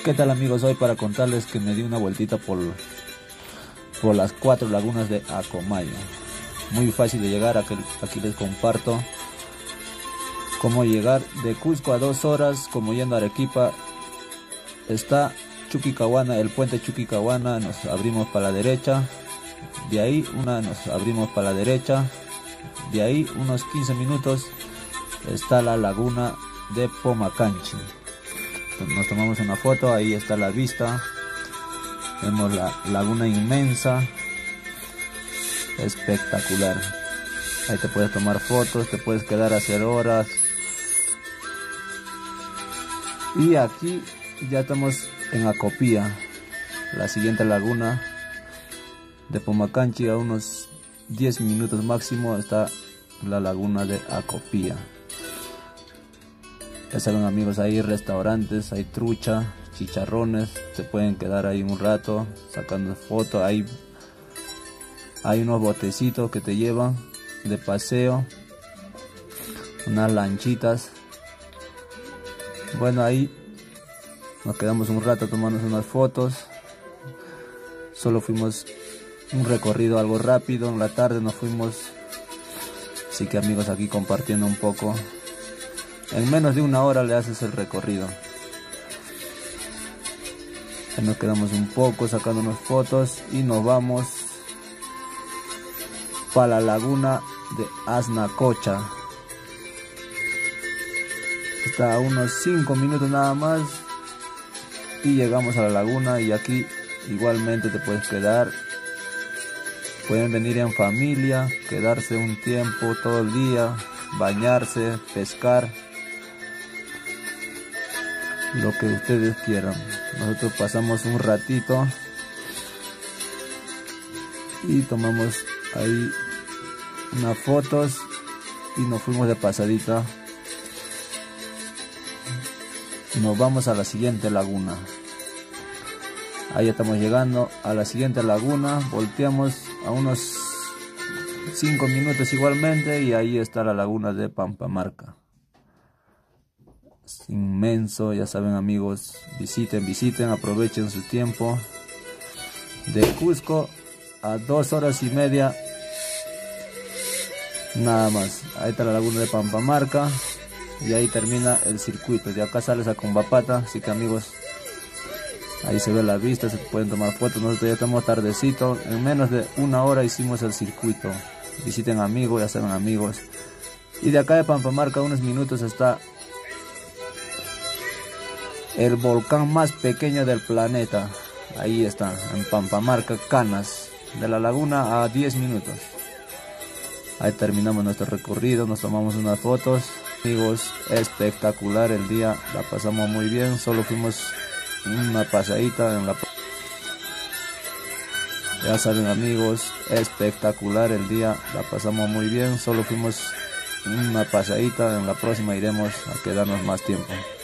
¿Qué tal amigos? Hoy para contarles que me di una vueltita por las 4 lagunas de Acomayo. Muy fácil de llegar, aquí les comparto cómo llegar de Cusco a 2 horas, como yendo a Arequipa. Está Chuquicahuana, el puente Chuquicahuana, nos abrimos para la derecha, de ahí nos abrimos para la derecha, de ahí unos 15 minutos está la laguna de Pomacanchi. Nos tomamos una foto, ahí está la vista, vemos la laguna inmensa, espectacular. Ahí te puedes tomar fotos, te puedes quedar a hacer horas. Y aquí ya estamos en Acopía, la siguiente laguna de Pomacanchi. A unos 10 minutos máximo está la laguna de Acopía. Ya saben amigos, hay restaurantes, hay trucha, chicharrones, se pueden quedar ahí un rato sacando fotos. Hay unos botecitos que te llevan de paseo, unas lanchitas. Bueno, ahí nos quedamos un rato tomando unas fotos. Solo fuimos un recorrido algo rápido, en la tarde nos fuimos. Así que amigos, aquí compartiendo un poco. En menos de 1 hora le haces el recorrido. Ahí nos quedamos un poco sacando unas fotos y nos vamos para la laguna de Asnacocha. Está a unos 5 minutos nada más y llegamos a la laguna. Y aquí igualmente te puedes quedar. Pueden venir en familia, quedarse un tiempo, todo el día, bañarse, pescar, lo que ustedes quieran. Nosotros pasamos un ratito y tomamos ahí unas fotos y nos fuimos de pasadita. Nos vamos a la siguiente laguna. Ahí estamos llegando a la siguiente laguna. Volteamos a unos 5 minutos igualmente y ahí está la laguna de Pampamarca. Es inmenso, ya saben amigos, visiten, aprovechen su tiempo. De Cusco a 2 horas y media nada más. Ahí está la laguna de Pampamarca y ahí termina el circuito. De acá sales a Combapata, así que amigos, ahí se ve la vista, se pueden tomar fotos. Nosotros ya estamos tardecito, en menos de 1 hora hicimos el circuito. Visiten amigos, ya saben amigos. Y de acá de Pampamarca a unos minutos está el volcán más pequeño del planeta. Ahí está, en Pampamarca, Canas. De la laguna a 10 minutos. Ahí terminamos nuestro recorrido, nos tomamos unas fotos. Amigos, espectacular el día, la pasamos muy bien. Solo fuimos una pasadita en la... Ya saben amigos, espectacular el día, la pasamos muy bien. Solo fuimos una pasadita, en la próxima iremos a quedarnos más tiempo.